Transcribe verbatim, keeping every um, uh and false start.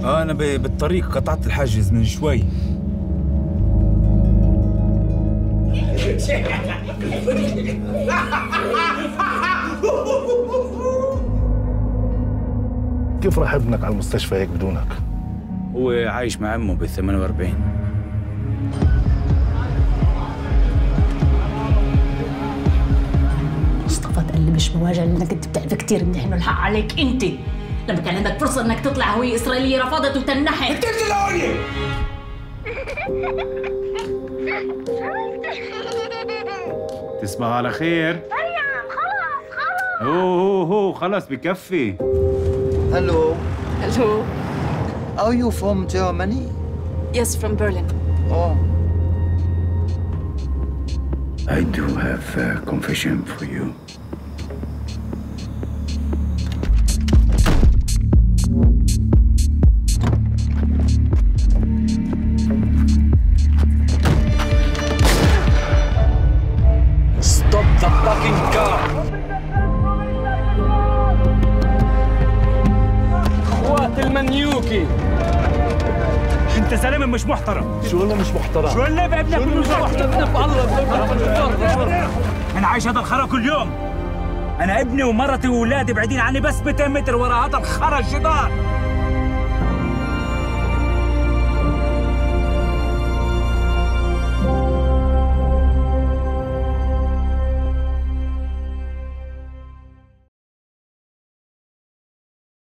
اه انا بالطريق قطعت الحاجز من شوي. كيف راح ابنك على المستشفى هيك بدونك؟ هو عايش مع امه بال ثمانية وأربعين. مصطفى تقلب مش مواجهه لانك انت بتعرف كثير منيح انه الحق عليك انت. لما كان عندك فرصه انك تطلع هويه اسرائيليه رفضت وتنحت. انت الهويه. تصبح على خير. مريم خلص خلص. هو هو هو خلص بكفي. Hello. Hello. Are you from Germany? Yes, from Berlin. Oh. I do have a confession for you. Stop the fucking car. اخوات المنيوكي. انت زلمه مش محترم. شو والله مش محترم؟ شو اللي بابنك مش محترم؟ انا عايش هذا الخرا كل يوم. انا ابني ومرتي واولادي بعيدين عني بس مئتين متر ورا هذا الخرا الجدار.